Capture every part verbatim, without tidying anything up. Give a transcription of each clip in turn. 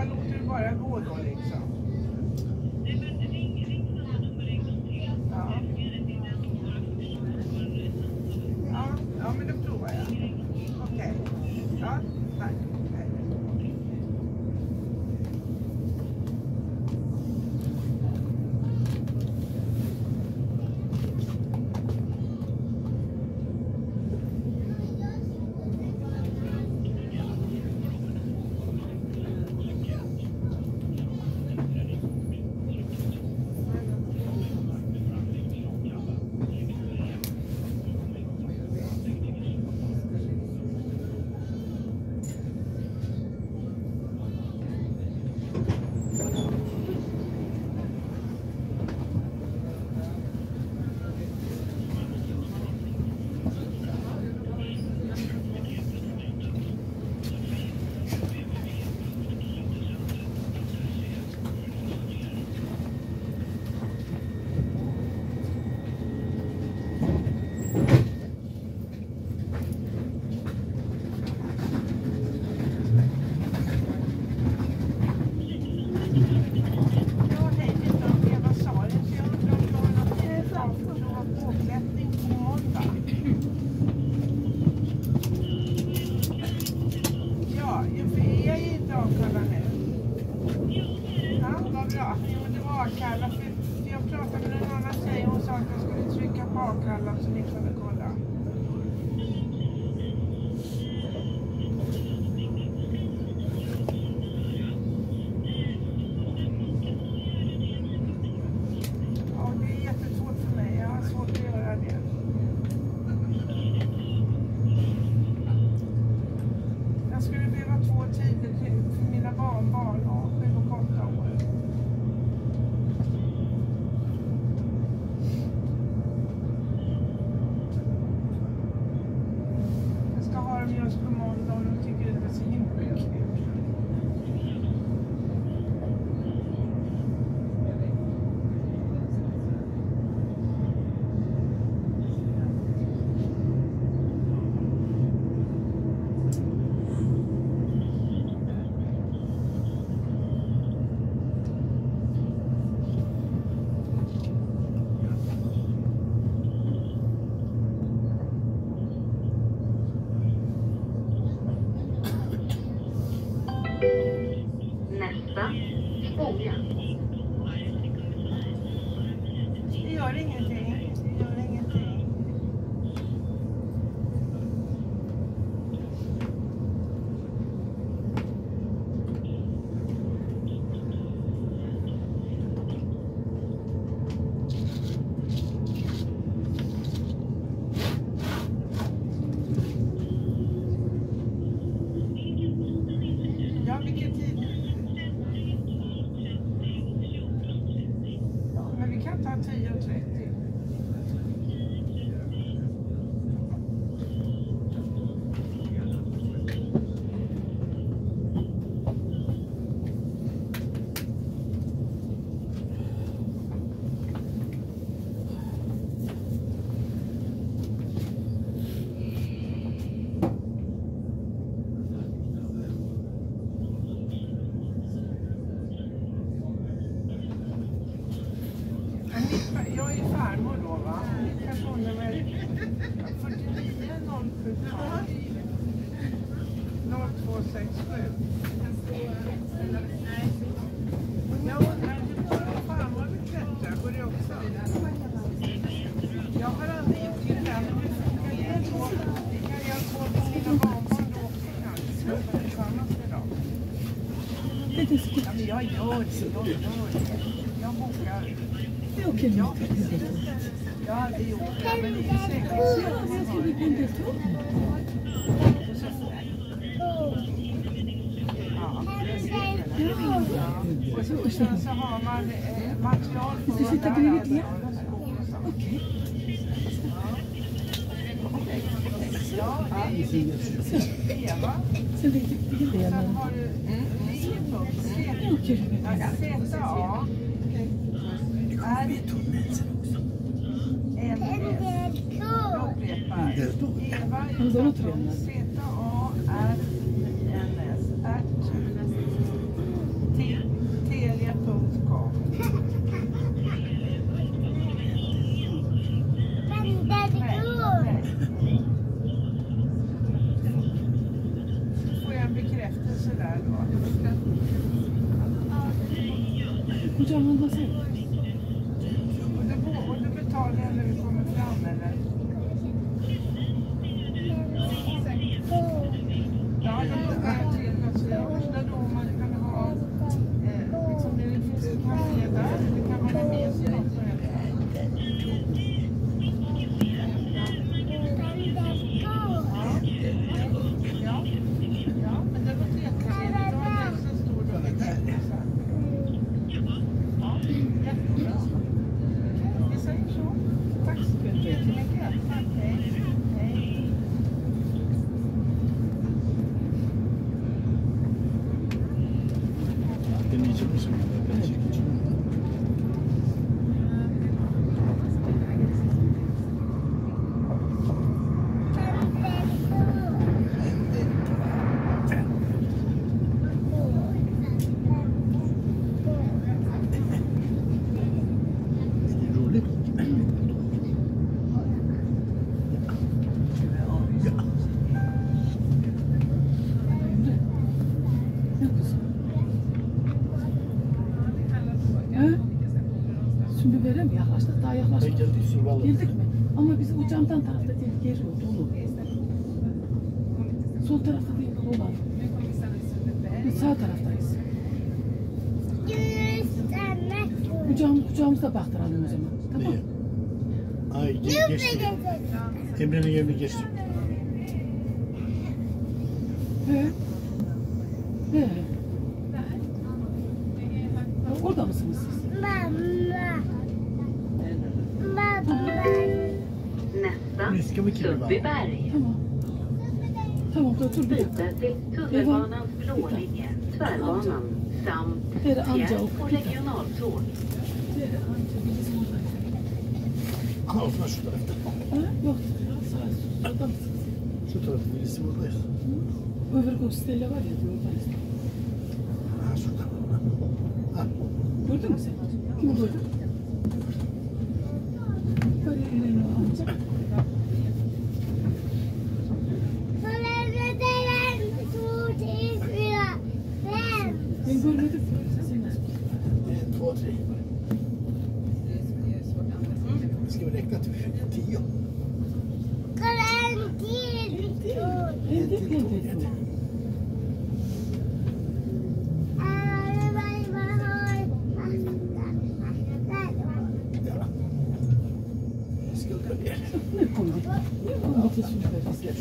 jag låter det bara gå då liksom. Ja. Ja, ja men då provar jag. Okej. Okay. Ja, tack. Jag gör det, jag gör det. Jag bokar. Det är okej. Ja, ja, det gjorde jag, men det är säkert. Ja, jag skulle inte inte tro. Ja, och så, sen så har man eh, material på du sitta bredvid det? Okej. Ja, det är ju Eva. Sen ligger det Sen delen. har du Okej. Z A R N S. Jag upprepar. Eva utanför Z A R I N S. Ärt. efter sådär då. Kucağına sen. Och du, bo- och du betalar när vi kommer fram eller? Ja, de kommer till oss. Jag undrar då om man kan ha, eh, liksom det finns en kafé där, det kan man ha med sig något och äta. Ja, ja, men det var trevligt. Det var en så stor dag. Ja, jättebra. Vi säger så. Tack så jättemycket. Tack, hej. Hej. Den är så besökt. Den är så besökt. Şimdi verem yaklaştık, daha yaklaştık. Ben geldim Survalı. Geldik mi? Ama biz o camdan tarafta değil, geri o dolu. Sol tarafta değil, dolu. Biz sağ taraftayız. Kucağım, kucağımıza baktıralım o zaman. Tamam. İyi. Ay ge- geçtim. Emre'nin yerini geçtim. He. He. Ya, orada mısınız siz? Nästa Nu ska vi kliva. Sundbyberg. Tamam. Tamam, då otur bir dakika. Byte till tunnelbanans blå linje, tvärbanan samt Är det amca fjärr- och och regionaltåg. Det är det amca, birisi oradaydı. Altına şu tarafta. Ha? Yok, sağ orada mısınız? Şu tarafta birisi buradayız. Öbür kostelle var ya, oradayız. Ha şurada. Ha. Gördün mü sen? Kimi gördün? Böyle elini amca. Ben görmedim. Sen nasıl? En, två, tre. Ska vi räkna till tio? En tek en tek. Ja. Ska vi ner? Nu kom vi. Nu kom vi till Sundbyberg.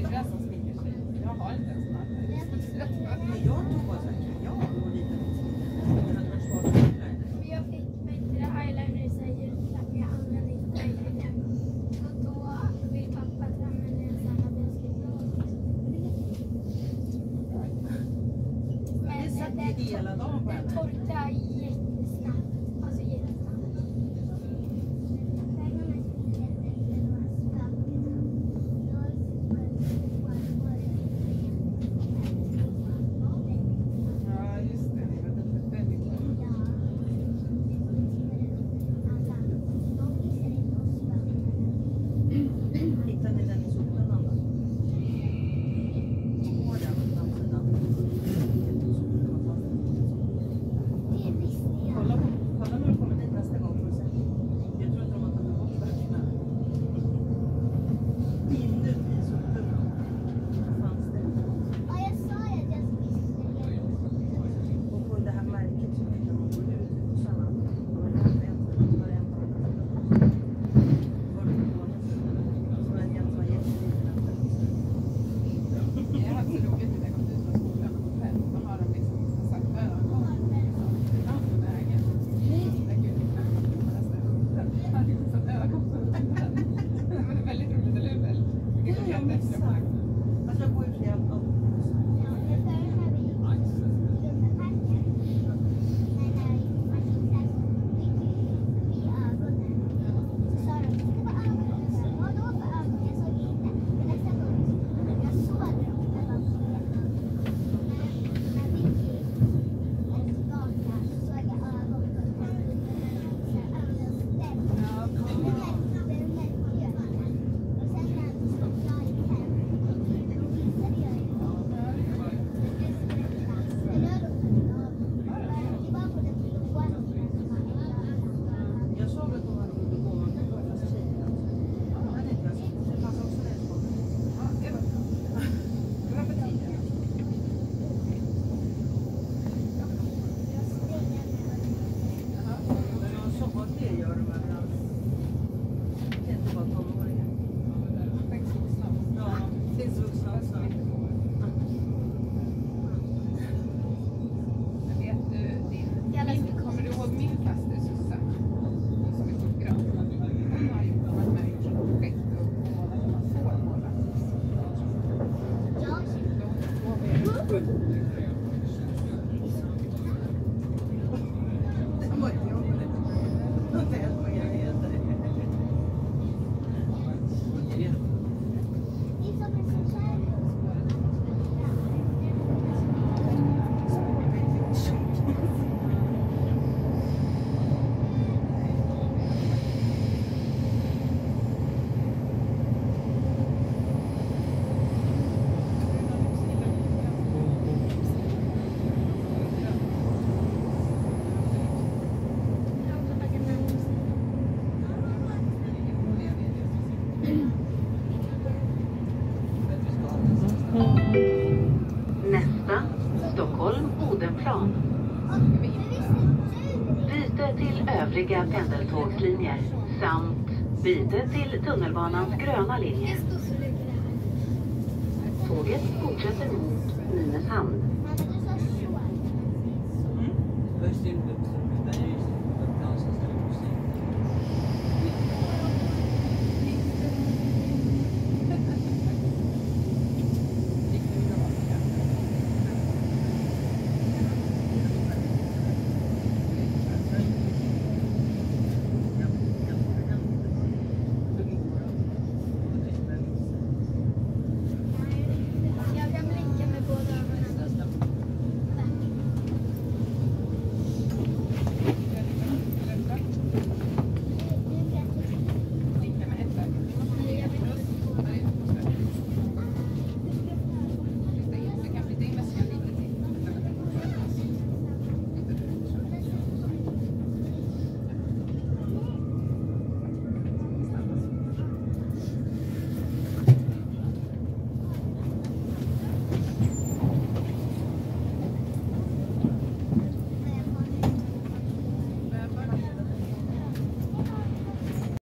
ju den som sminkar sig. Jag har inte ens någon. Men jag tog bara såhär kajal och lite. Men jag fick bättre eyeliner i sig julklapp. Jag använde inte eyeliner. Och då vill pappa att använda en sån här Det satt ju hela dagen på den henne. torkar jättesnabbt. Alltså jättesnabbt. Ja, just det. Det var väldigt bra. Hittade ni den i soptunnan då? På den framsidan. Kolla, kolla när du kommer dit nästa gång får du se. Jag tror inte de har tagit bort färgerna. Inuti soptunnan fanns det. Och på det här märket så kan man gå ut i bussarna. Och man kan vänta och ta en på den. Var det på månaden sedan? Så en jämt var jätteliten. Jag hade så roligt när jag kom ut från skolan och själv. Då har de liksom sagt ögon. Ja, på vägen. Nej, gud, det kan man inte nästan. Jag hade liksom satt ögon på vägen. Det var väldigt roligt, eller hur? Det är helt extra mark. Alltså jag går ju flera av Jag såg att de hade gått och gått med första tjejen. Det hade inte jag sett. Det fanns också det i skolan. Ja, det var bra. Det var på tiden. Men så vad det gör de överallt. Det är inte bara tonåringar. Faktiskt vuxna. Ja, det finns vuxna också. Men vet du, din, Jävla min, kommer du ihåg min faster Sussa? Som är fotograf. Hon har ju varit med i ett projekt och målat en fårmåla. De var inte jobbade. De tält på evigheter. Nästa, Stockholm Odenplan. Byte till övriga pendeltågslinjer samt byte till tunnelbanans gröna linje. Tåget fortsätter mot Nynäshamn. Det är synd.